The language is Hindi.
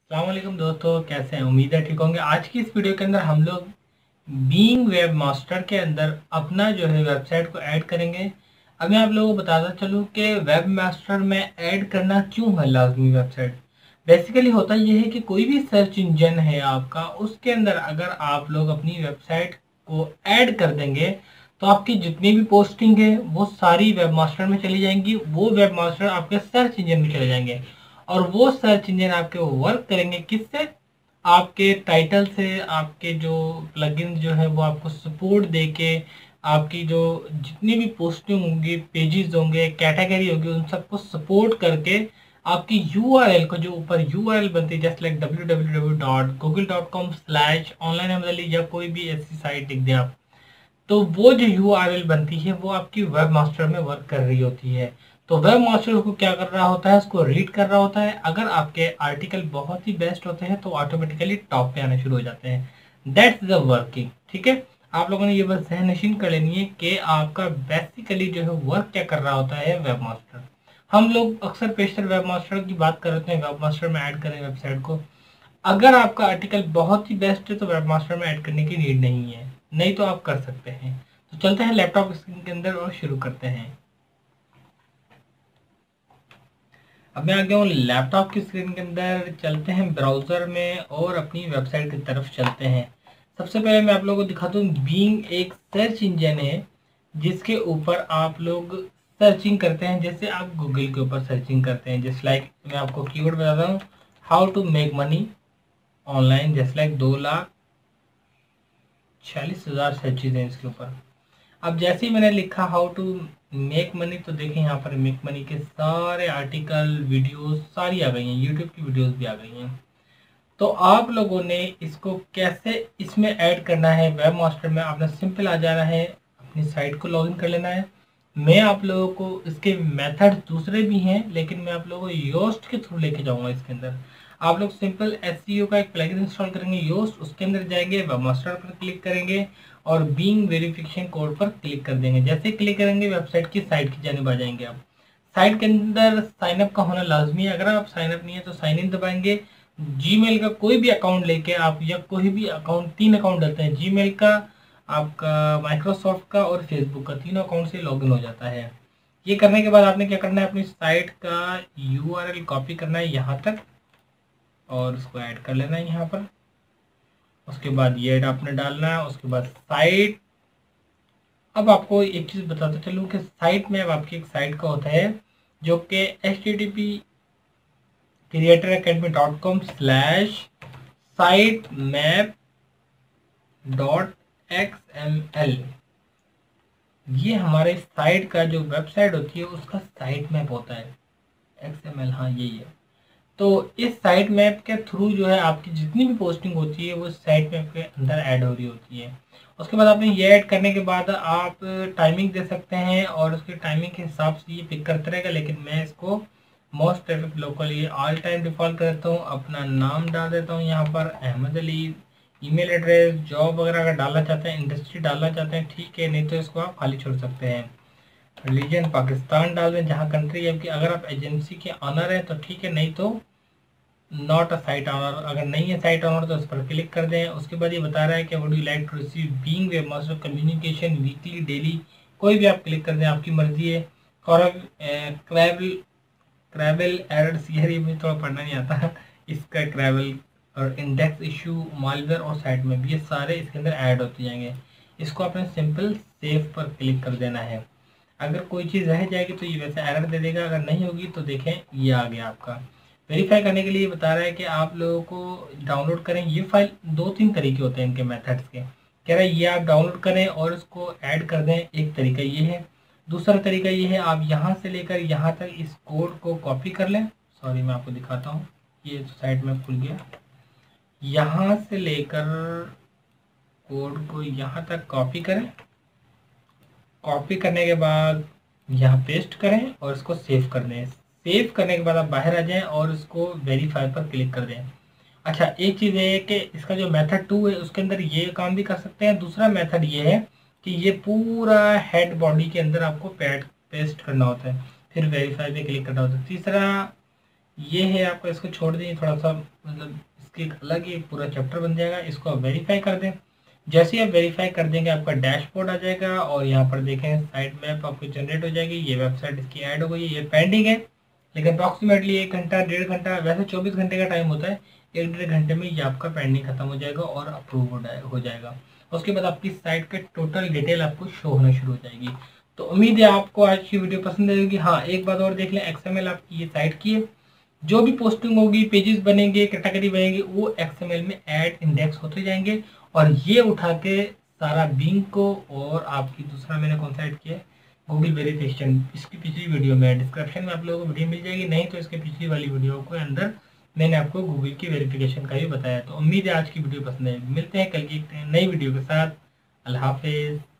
अस्सलाम वालेकुम दोस्तों, कैसे हैं? उम्मीद है ठीक होंगे। आज की इस वीडियो के अंदर हम लोग बीइंग वेब मास्टर के अंदर अपना जो है वेबसाइट को ऐड करेंगे। अब मैं आप लोगों को बताता चलूँ कि वेब मास्टर में ऐड करना क्यों है लाजमी वेबसाइट। बेसिकली होता यह है कि कोई भी सर्च इंजन है आपका, उसके अंदर अगर आप लोग अपनी वेबसाइट को ऐड कर देंगे तो आपकी जितनी भी पोस्टिंग है वो सारी वेब मास्टर में चली जाएंगी। वो वेब मास्टर आपके सर्च इंजन में चले जाएंगे और वो सर्च इंजन आपके वर्क करेंगे किससे? आपके टाइटल से। आपके जो प्लगइन जो है वो आपको सपोर्ट देके आपकी जो जितनी भी पोस्टिंग होंगी, पेजेस होंगे, कैटेगरी होगी, उन सबको सपोर्ट करके आपकी यूआरएल को, जो ऊपर यूआरएल बनती है जस्ट लाइक www.google.com/online या कोई भी ऐसी साइट लिख दें आप, तो वो जो यूआरएल बनती है वो आपकी वेब मास्टर में वर्क कर रही होती है। तो वेब मास्टर उसको क्या कर रहा होता है? उसको रीड कर रहा होता है। अगर आपके आर्टिकल बहुत ही बेस्ट होते हैं तो ऑटोमेटिकली टॉप पे आने शुरू हो जाते हैं। That's the working. ठीक है, आप लोगों ने ये बस ज़हननशीन कर लेनी है कि आपका बेसिकली जो है वर्क क्या कर रहा होता है वेब मास्टर। हम लोग अक्सर पेशतर वेब मास्टर की बात करते हैं, वेब मास्टर में ऐड करें वेबसाइट को। अगर आपका आर्टिकल बहुत ही बेस्ट है तो वेब मास्टर में ऐड करने की नीड नहीं है, नहीं तो आप कर सकते हैं। तो चलते हैं लैपटॉप स्क्रीन के अंदर और शुरू करते हैं। अब मैं आ गया हूँ लैपटॉप की स्क्रीन के अंदर। चलते हैं ब्राउज़र में और अपनी वेबसाइट की तरफ चलते हैं। सबसे पहले मैं आप लोगों को दिखाता हूँ, बीइंग एक सर्च इंजन है जिसके ऊपर आप लोग सर्चिंग करते हैं। जैसे आप गूगल के ऊपर सर्चिंग करते हैं, जस्ट लाइक मैं आपको कीवर्ड बताता हूँ, how to make money online, just like 2,46,000 searches हैं इसके ऊपर। अब जैसे ही मैंने लिखा हाउ टू मेक मनी, तो देखें यहाँ पर मेक मनी के सारे आर्टिकल, वीडियोस सारी आ गई हैं, यूट्यूब की वीडियोस भी आ गई हैं। तो आप लोगों ने इसको कैसे इसमें ऐड करना है वेब मास्टर में? आपने सिंपल आ जाना है, अपनी साइट को लॉगिन कर लेना है। मैं आप लोगों को इसके मेथड दूसरे भी हैं, लेकिन मैं आप लोगों को योस्ट के थ्रू लेके जाऊंगा इसके अंदर। आप लोग सिंपल एसईओ का एक प्लगइन इंस्टॉल करेंगे योस्ट, उसके अंदर जाएंगे, वेब मास्टर पर क्लिक करेंगे और बीइंग वेरिफिकेशन कोड पर क्लिक कर देंगे। जैसे क्लिक करेंगे वेबसाइट की साइट की जानिब आ जाएंगे। आप साइट के अंदर साइन अप का होना लाजमी है। अगर आप साइन अप नहीं है तो साइन इन दबाएंगे। जीमेल का कोई भी अकाउंट लेके आप, या कोई भी अकाउंट, 3 अकाउंट डलते हैं, जीमेल का, आपका माइक्रोसॉफ्ट का और फेसबुक का, तीनों अकाउंट से लॉगिन हो जाता है। ये करने के बाद आपने क्या करना है, अपनी साइट का यूआरएल कॉपी करना है यहाँ तक और उसको ऐड कर लेना है यहाँ पर। उसके बाद ये ऐड आपने डालना है, उसके बाद साइट। अब आपको एक चीज़ बताता चलूँ कि साइट में अब आपकी एक साइट का होता है जो कि http://sitemaps.xml, ये हमारे साइट का जो वेबसाइट होती है उसका साइट मैप होता है। XML, हाँ यही है। तो इस साइट मैप के थ्रू जो है आपकी जितनी भी पोस्टिंग होती है वो साइट मैप के अंदर ऐड हो रही होती है। उसके बाद आपने ये ऐड करने के बाद आप टाइमिंग दे सकते हैं और उसके टाइमिंग के हिसाब से ये पिक करता रहेगा, लेकिन मैं इसको मोस्ट ट्रैफिक लोकल ये ऑल टाइम डिफॉल्ट कर देता हूँ। अपना नाम डाल देता हूँ यहाँ पर Ahmad Ali, email address, job वगैरह अगर डालना चाहते हैं, इंडस्ट्री डालना चाहते हैं ठीक है, नहीं तो इसको आप खाली छोड़ सकते हैं। रिलीजन पाकिस्तान डाल दें जहाँ कंट्री है आपकी। अगर आप एजेंसी के ऑनर हैं तो ठीक है, नहीं तो नॉट अ साइट ऑनर। अगर नहीं है साइट ऑनर तो उस पर क्लिक कर दें। उसके बाद ये बता रहा है कि would you like to receive being web master communication weekly, daily, कोई भी आप क्लिक कर दें, आपकी मर्जी है। और क्रैवल क्रैवल एरर्स, ये मुझे थोड़ा पढ़ना नहीं आता इसका क्रैवल और इंडेक्स इशू, मालवेयर और साइट में भी, ये सारे इसके अंदर ऐड होते जाएंगे। इसको आपने सिंपल सेव पर क्लिक कर देना है। अगर कोई चीज़ रह जाएगी तो ये वैसे एरर दे देगा, अगर नहीं होगी तो देखें ये आ गया आपका। वेरीफाई करने के लिए बता रहा है कि आप लोगों को डाउनलोड करें ये फाइल। 2-3 तरीके होते हैं इनके मेथड्स के। कह रहा है ये आप डाउनलोड करें और उसको ऐड कर दें, एक तरीका ये है। दूसरा तरीका ये है आप यहाँ से लेकर यहाँ तक इस कोड को कॉपी कर लें। सॉरी मैं आपको दिखाता हूँ, ये साइड में खुल गया। यहाँ से लेकर कोड को यहाँ तक कॉपी करें। कॉपी करने के बाद यहाँ पेस्ट करें और इसको सेव कर दें। सेव करने के बाद आप बाहर आ जाएं और इसको वेरीफाई पर क्लिक कर दें। अच्छा, एक चीज़ ये है कि इसका जो मेथड 2 है उसके अंदर ये काम भी कर सकते हैं। दूसरा मेथड ये है कि ये पूरा हेड बॉडी के अंदर आपको पेस्ट करना होता है, फिर वेरीफाई पे क्लिक करना होता है। तीसरा ये है आपका, इसको छोड़ दें, थोड़ा सा मतलब इसके एक अलग ही पूरा चैप्टर बन जाएगा। इसको आप वेरीफाई कर दें। जैसे ही आप वेरीफाई कर देंगे आपका डैशबोर्ड आ जाएगा और यहाँ पर देखें साइट मैप आपको जनरेट हो जाएगी। ये वेबसाइट इसकी ऐड हो गई, ये पेंडिंग है, लेकिन अप्रॉक्सीमेटली 1 घंटा 1.5 घंटा, वैसे 24 घंटे का टाइम होता है, 1-1.5 घंटे में ये आपका पेंडिंग खत्म हो जाएगा और अप्रूव हो जाएगा। उसके बाद आपकी साइट के टोटल डिटेल आपको शो होना शुरू हो जाएगी। तो उम्मीद है आपको आज की वीडियो पसंद आएगी। हाँ, एक बात और देख लें, XML आपकी ये साइट की है, जो भी पोस्टिंग होगी, पेजेस बनेंगे, कैटेगरी बनेगी, वो XML में ऐड इंडेक्स होते जाएंगे और ये उठा के सारा बिंग को, और आपकी दूसरा मैंने कौन सा ऐड किया है, गूगल वेरिफिकेशन, इसकी पिछली वीडियो में डिस्क्रिप्शन में आप लोगों को वीडियो मिल जाएगी, नहीं तो इसके पिछली वाली वीडियो के अंदर मैंने आपको गूगल की वेरिफिकेशन का भी बताया। तो उम्मीद है आज की वीडियो पसंद है। मिलते हैं कल की एक नई वीडियो के साथ। अल्लाह हाफिज़।